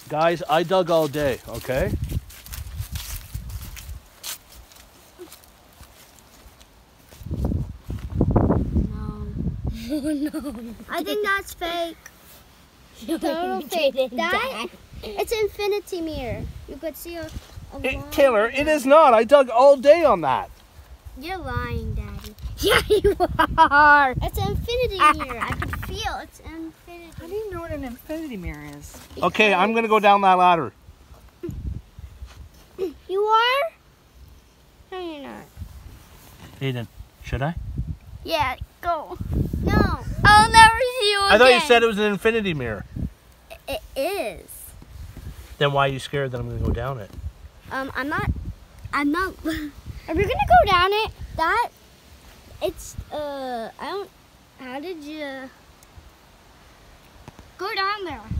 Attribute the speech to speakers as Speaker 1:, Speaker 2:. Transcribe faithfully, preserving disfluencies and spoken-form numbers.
Speaker 1: Guys, I dug all day, okay?
Speaker 2: No. No. I think that's fake. Total fake. That, it's an infinity mirror. You could see a, a
Speaker 1: It, Taylor, it is not. I dug all day on that.
Speaker 2: You're lying, Daddy.
Speaker 3: Yeah, you are.
Speaker 2: It's an infinity mirror. I can feel it's infinity.
Speaker 3: How do you know what an infinity mirror is?
Speaker 1: Okay, I'm going to go down that ladder.
Speaker 2: You are? No, you're not.
Speaker 1: Aiden, should I?
Speaker 2: Yeah, go. No. I'll never see you again.
Speaker 1: I thought you said it was an infinity mirror.
Speaker 2: It is.
Speaker 1: Then why are you scared that I'm going to go down it?
Speaker 2: Um, I'm not, I'm not, are we gonna go down it? That, it's, uh, I don't, how did you, go down there?